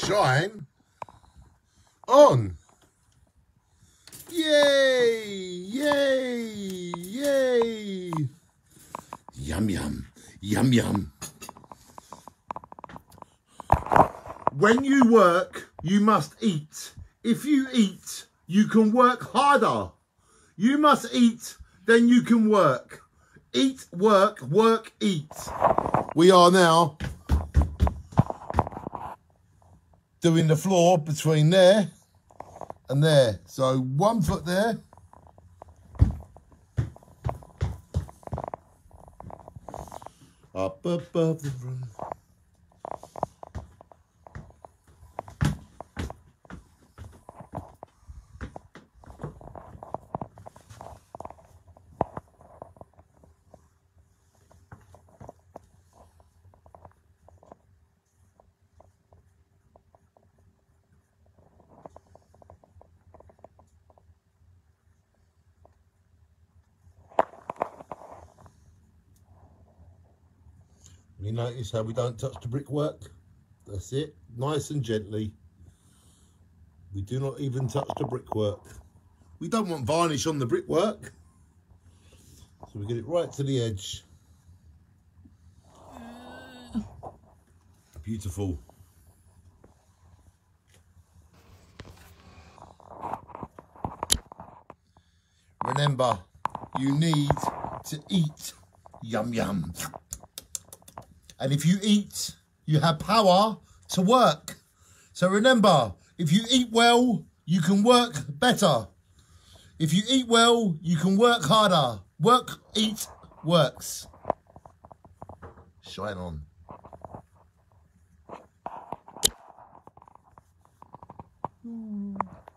shine on. Yay! Yay! Yay! Yum, yum. Yum, yum. When you work, you must eat. If you eat, you can work harder. You must eat, then you can work. Eat, work, work, eat. We are now doing the floor between there and there. So 1 foot there. Up above the room. You notice how we don't touch the brickwork? That's it, nice and gently. We do not even touch the brickwork. We don't want varnish on the brickwork. So we get it right to the edge. Beautiful. Remember, you need to eat. Yum, yum. And if you eat, you have power to work. So remember, if you eat well, you can work better. If you eat well, you can work harder. Work, eat, works. Shine on.